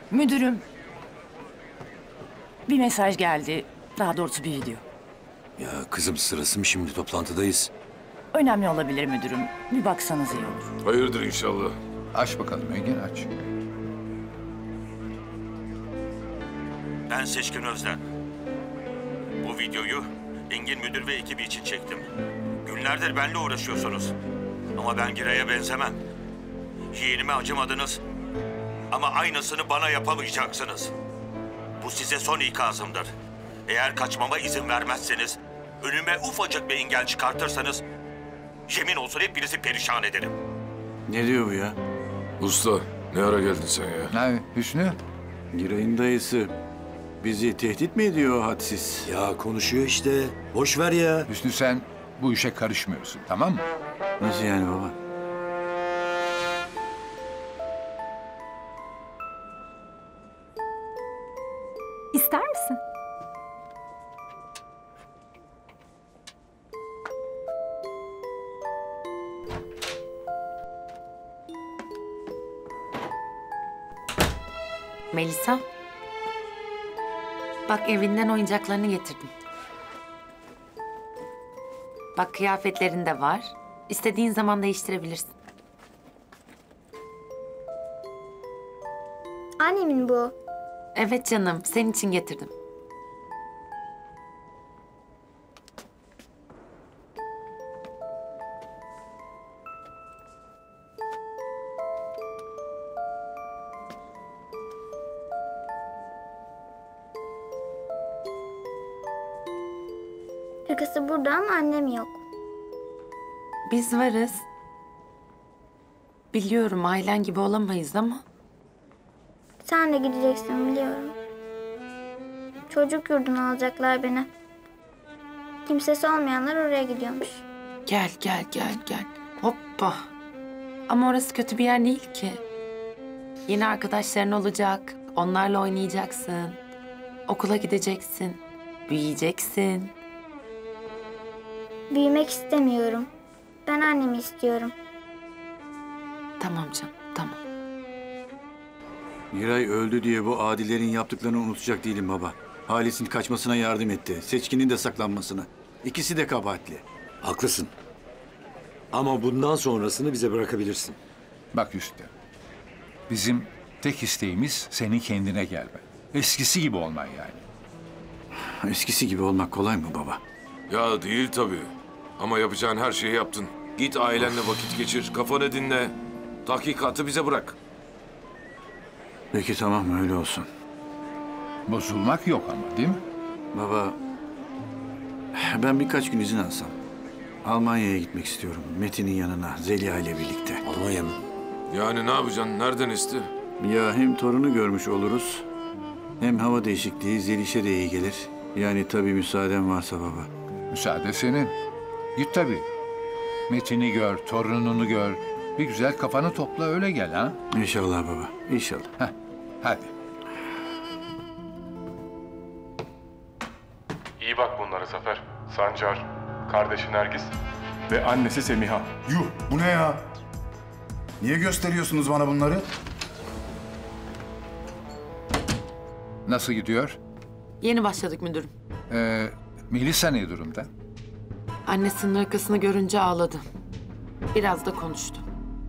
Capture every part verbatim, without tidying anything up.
Müdürüm, bir mesaj geldi. Daha doğrusu bir video. Ya kızım sırası mı şimdi? Toplantıdayız. Önemli olabilir müdürüm. Bir baksanız iyi olur. Hayırdır inşallah. Aç bakalım Engin, aç. Ben Seçkin Özden. Bu videoyu Engin Müdür ve ekibi için çektim. Günlerdir benimle uğraşıyorsunuz. Ama ben Giray'a benzemem. Yeğenime acımadınız. Ama aynısını bana yapamayacaksınız. Bu size son ikazımdır. Eğer kaçmama izin vermezseniz, önüme ufacık bir engel çıkartırsanız, yemin olsun hepinizi perişan ederim. Ne diyor bu ya? Usta ne ara geldin sen ya? Ne Hüsnü? Giray'ın dayısı. Bizi tehdit mi ediyor o hadsiz? Ya konuşuyor işte. Boş ver ya. Hüsnü sen bu işe karışmıyorsun, tamam mı? Nasıl yani baba? İster misin? Melisa. Bak evinden oyuncaklarını getirdim. Bak kıyafetlerin de var. İstediğin zaman değiştirebilirsin. Annemin bu. Evet canım, senin için getirdim. Hırkası burada ama annem yok. Biz varız. Biliyorum ailen gibi olamayız ama... Sen de gideceksin biliyorum. Çocuk yurduna alacaklar beni. Kimsesi olmayanlar oraya gidiyormuş. Gel, gel, gel, gel. Hoppa. Ama orası kötü bir yer değil ki. Yeni arkadaşların olacak. Onlarla oynayacaksın. Okula gideceksin. Büyüyeceksin. Büyümek istemiyorum. Ben annemi istiyorum. Tamam canım, tamam. Giray öldü diye bu adilerin yaptıklarını unutacak değilim baba. Halis'in kaçmasına yardım etti. Seçkin'in de saklanmasına. İkisi de kabahatli. Haklısın. Ama bundan sonrasını bize bırakabilirsin. Bak Hüsnü, bizim tek isteğimiz senin kendine gelmen. Eskisi gibi olman yani. Eskisi gibi olmak kolay mı baba? Ya değil tabii. Ama yapacağın her şeyi yaptın. Git ailenle vakit geçir, kafanı dinle. Tahkikatı bize bırak. Peki tamam öyle olsun. Bozulmak yok ama değil mi? Baba, ben birkaç gün izin alsam. Almanya'ya gitmek istiyorum. Metin'in yanına, Zeliha ile birlikte. Almanya mı? Yani ne yapacaksın? Nereden iste? Ya hem torunu görmüş oluruz, hem hava değişikliği Zeliş'e de iyi gelir. Yani tabii müsaaden varsa baba. Müsaade senin. Git tabii. Metin'i gör, torununu gör. Bir güzel kafanı topla öyle gel ha. İnşallah baba, inşallah. Heh, hadi. İyi bak bunlara Zafer. Sancar, kardeşi Nergis ve annesi Semiha. Yuh, bu ne ya? Niye gösteriyorsunuz bana bunları? Nasıl gidiyor? Yeni başladık müdürüm. Ee, Melisa ne durumda? Annesinin hırkasını görünce ağladı. Biraz da konuştu.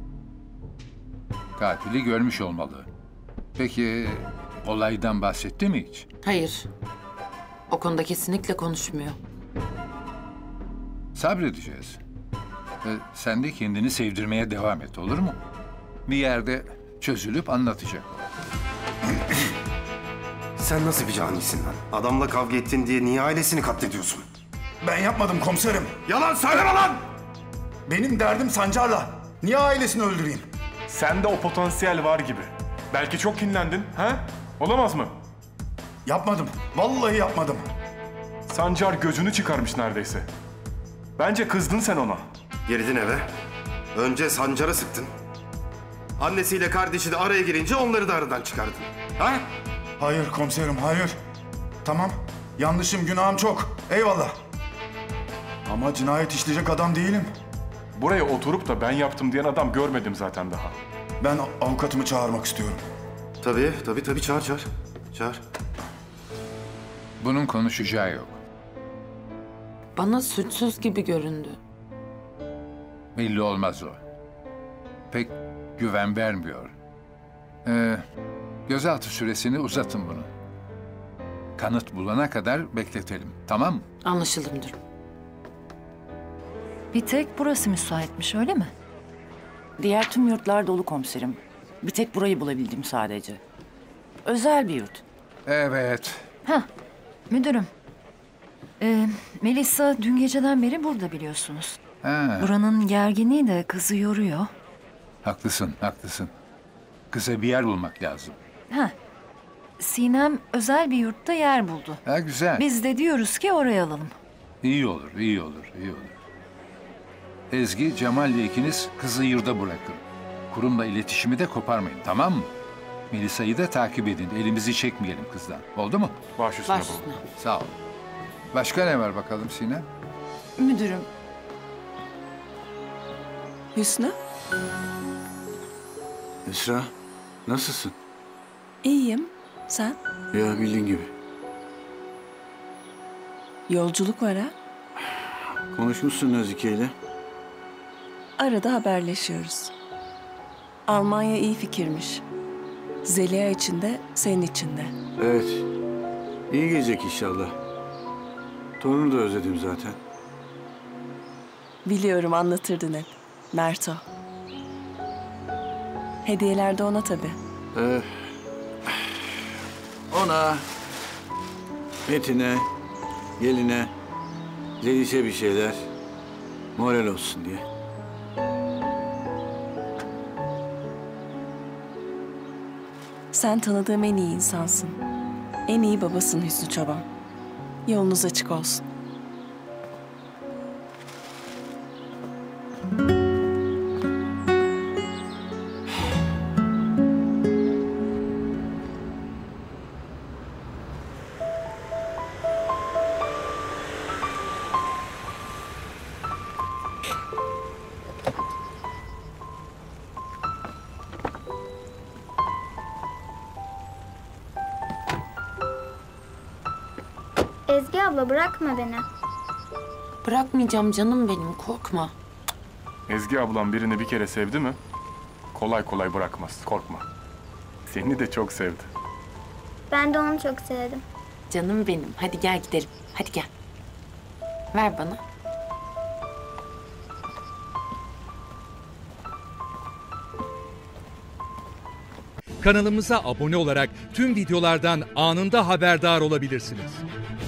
Katili görmüş olmalı. Peki olaydan bahsetti mi hiç? Hayır. O konuda kesinlikle konuşmuyor. Sabredeceğiz. Ee, sen de kendini sevdirmeye devam et, olur mu? Bir yerde çözülüp anlatacak. Sen nasıl bir canisin lan? Adamla kavga ettin diye niye ailesini katlediyorsun? Ben yapmadım komiserim. Yalan söyleme lan! Benim derdim Sancar'la. Niye ailesini öldüreyim? Sende o potansiyel var gibi. Belki çok kinlendin, ha? Olamaz mı? Yapmadım. Vallahi yapmadım. Sancar gözünü çıkarmış neredeyse. Bence kızdın sen ona. Girdin eve. Önce Sancar'a sıktın. Annesiyle kardeşi de araya girince onları da aradan çıkardın. Ha? Hayır komiserim, hayır. Tamam, yanlışım, günahım çok. Eyvallah. Ama cinayet işleyecek adam değilim. Buraya oturup da ben yaptım diyen adam görmedim zaten daha. Ben avukatımı çağırmak istiyorum. Tabii, tabii, tabii. Çağır, çağır. Çağır. Bunun konuşacağı yok. Bana suçsuz gibi göründü. Belli olmaz o. Pek güven vermiyor. Ee, gözaltı süresini uzatın bunu. Kanıt bulana kadar bekletelim. Tamam mı? Anlaşıldı müdürüm. Bir tek burası müsaitmiş öyle mi? Diğer tüm yurtlar dolu komiserim. Bir tek burayı bulabildim sadece. Özel bir yurt. Evet. Hah, müdürüm. Ee, Melisa dün geceden beri burada biliyorsunuz. Ha, Buranın gerginliği de kızı yoruyor. haklısın, haklısın. Kıza bir yer bulmak lazım. Heh. Sinem özel bir yurtta yer buldu. Ha, güzel. Biz de diyoruz ki oraya alalım. İyi olur, iyi olur, iyi olur. Ezgi, Cemal'le ikiniz kızı yurda bırakın. Kurumla iletişimi de koparmayın, tamam mı? Melisa'yı da takip edin. Elimizi çekmeyelim kızdan. Oldu mu? Baş üstüne Baş baba. üstüne. Sağ ol. Başka ne var bakalım Sinem? Müdürüm, Hüsnü, Esra, nasılsın? iyiyim. Sen? Ya bildiğin gibi. Yolculuk var ha? Konuşmuşsun Nazike ile. Arada haberleşiyoruz. Almanya iyi fikirmiş. Zeliha için de, senin için de. Evet. İyi gelecek inşallah. Torunu da özledim zaten. Biliyorum, anlatırdın hep. Merto. Hediyeler de ona tabii. Ee, ona, Metin'e, geline, Zeliş'e bir şeyler moral olsun diye. Sen tanıdığım en iyi insansın. En iyi babasın Hüsnü Çoban. Yolunuz açık olsun. Ezgi abla bırakma beni. Bırakmayacağım canım benim, korkma. Ezgi ablam birini bir kere sevdi mi? Kolay kolay bırakmaz, korkma. Seni de çok sevdi. Ben de onu çok sevdim. Canım benim, hadi gel gidelim. Hadi gel. Ver bana. Kanalımıza abone olarak tüm videolardan anında haberdar olabilirsiniz.